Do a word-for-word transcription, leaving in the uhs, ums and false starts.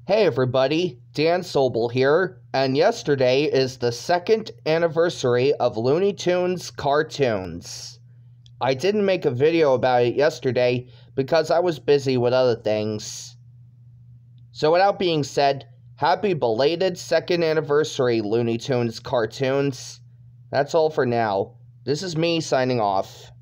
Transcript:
Hey everybody, Dan Sobel here, and yesterday is the second anniversary of Looney Tunes cartoons. I didn't make a video about it yesterday because I was busy with other things. So without being said, happy belated second anniversary Looney Tunes cartoons. That's all for now. This is me signing off.